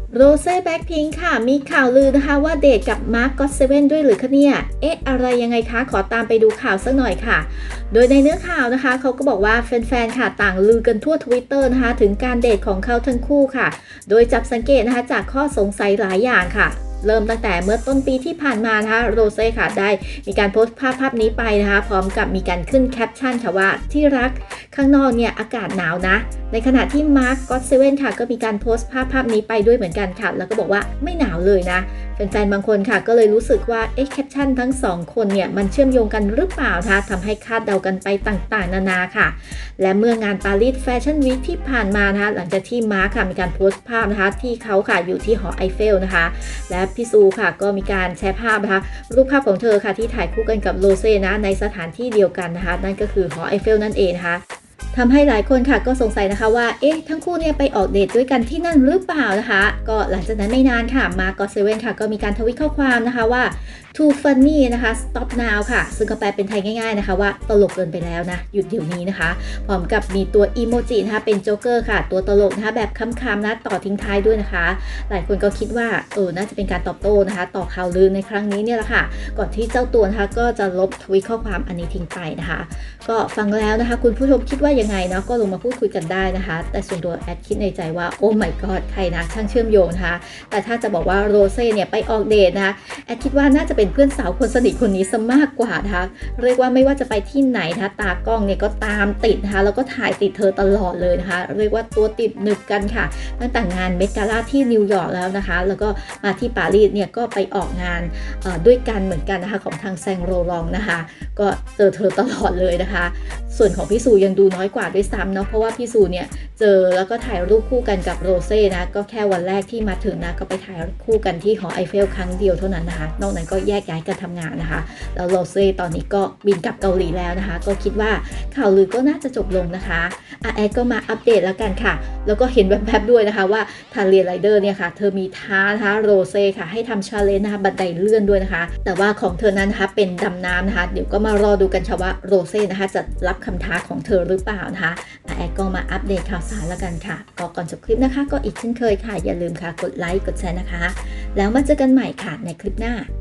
โรเซ่แบ็คพิงค์ค่ะมีข่าวลือนะคะว่าเดทกับมาร์คก็อตเซเว่นด้วยหรือคะเนี่ยอะไรยังไงคะขอตามไปดูข่าวสักหน่อยค่ะโดยในเนื้อข่าวนะคะเขาก็บอกว่าแฟนๆค่ะต่างลือกันทั่ว Twitter นะคะถึงการเดทของเขาทั้งคู่ค่ะโดยจับสังเกตนะคะจากข้อสงสัยหลายอย่างค่ะเริ่มตั้งแต่เมื่อต้นปีที่ผ่านมานะคะโรเซ่ค่ะได้มีการโพสต์ภาพนี้ไปนะคะพร้อมกับมีการขึ้นแคปชั่นค่ะว่าที่รักข้างนอกเนี่ยอากาศหนาวนะในขณะที่มาร์คก็อตเซเว่นค่ะก็มีการโพสต์ภาพนี้ไปด้วยเหมือนกันค่ะแล้วก็บอกว่าไม่หนาวเลยนะแฟนๆบางคนค่ะก็เลยรู้สึกว่าแคปชั่นทั้งสองคนเนี่ยมันเชื่อมโยงกันหรือเปล่านะคะทำให้คาดเดากันไปต่างๆนานาค่ะและเมื่องานปารีสแฟชั่นวีคที่ผ่านมานะคะหลังจากที่มาร์คค่ะมีการโพสต์ภาพนะคะที่เขาค่ะอยู่ที่หอไอเฟลนะคะและพี่ซูค่ะก็มีการแชร์ภาพนะคะรูปภาพของเธอค่ะที่ถ่ายคู่กันกับโรเซ่นะในสถานที่เดียวกันนะคะนั่นก็คือหอไอเฟลนั่นเองนะคะทำให้หลายคนค่ะก็สงสัยนะคะว่าทั้งคู่เนี่ยไปออกเดทด้วยกันที่นั่นหรือเปล่านะคะก็หลังจากนั้นไม่นานค่ะมาร์คก็อตเซเว่นค่ะก็มีการทวิตข้อความนะคะว่า too funny นะคะ stop now ค่ะซึ่งก็แปลเป็นไทยง่ายๆนะคะว่าตลกเกินไปแล้วนะหยุดเดี๋ยวนี้นะคะพร้อมกับมีตัวอีโมจินะคะเป็นโจ๊กเกอร์ค่ะตัวตลกนะคะแบบค้ำๆนะต่อทิ้งท้ายด้วยนะคะหลายคนก็คิดว่าน่าจะเป็นการตอบโต้นะคะต่อข่าวลือในครั้งนี้เนี่ยแหละค่ะก่อนที่เจ้าตัวนะคะก็จะลบทวิตข้อความอันนี้ทิ้งไปนะคะก็ฟังแล้วนะคะคุณผู้ชมคิดว่ายังไงเนาะก็ลงมาพูดคุยกันได้นะคะแต่ส่วนตัวแอดคิดในใจว่าโอ้ my god ใครนะช่างเชื่อมโยงนะคะแต่ถ้าจะบอกว่าโรเซ่เนี่ยไปออกเดทนะคะแอดคิดว่าน่าจะเป็นเพื่อนสาวคนสนิทคนนี้ซะมากกว่านะคะเรียกว่าไม่ว่าจะไปที่ไหนนะคะตากล้องเนี่ยก็ตามติดนะคะแล้วก็ถ่ายติดเธอตลอดเลยนะคะเรียกว่าตัวติดหนึบกันค่ะตั้งแต่งานเมดกาล่าที่นิวยอร์กแล้วนะคะแล้วก็มาที่ปารีสเนี่ยก็ไปออกงานด้วยกันเหมือนกันนะคะของทางแซงโรลองนะคะก็เจอเธอตลอดเลยนะคะส่วนของพี่ซูยังดูน้อยกว่าด้วยซ้ำเนาะเพราะว่าพี่ซูเนี่ยเจอแล้วก็ถ่ายรูปคู่กันกับโรเซ่นะก็แค่วันแรกที่มาถึงนะก็ไปถ่ายคู่กันที่หอไอเฟลครั้งเดียวเท่านั้นนะคะนอกนั้นก็แยกย้ายกันทำงานนะคะแล้วโรเซ่ตอนนี้ก็บินกลับเกาหลีแล้วนะคะก็คิดว่าข่าวลือก็น่าจะจบลงนะคะแอดก็มาอัปเดตแล้วกันค่ะแล้วก็เห็นแวบๆด้วยนะคะว่าทาเลียไรเดอร์เนี่ยค่ะเธอมีท้านะคะโรเซ่ค่ะให้ทำชาเลนจ์นะคะบันไดเลื่อนด้วยนะคะแต่ว่าของเธอนั้นนะคะเป็นดำน้ำนะคะเดี๋ยวก็มารอดูกันค่ะว่าโรเซ่นะคะจะรับคำท้าของเธอหรือเปล่านะคะแอดก็มาอัปเดตข่าวสารแล้วกันค่ะก็ก่อนจบคลิปนะคะก็อีกเช่นเคยค่ะอย่าลืมค่ะกดไลค์กดแชร์นะคะแล้วมาเจอกันใหม่ค่ะในคลิปหน้า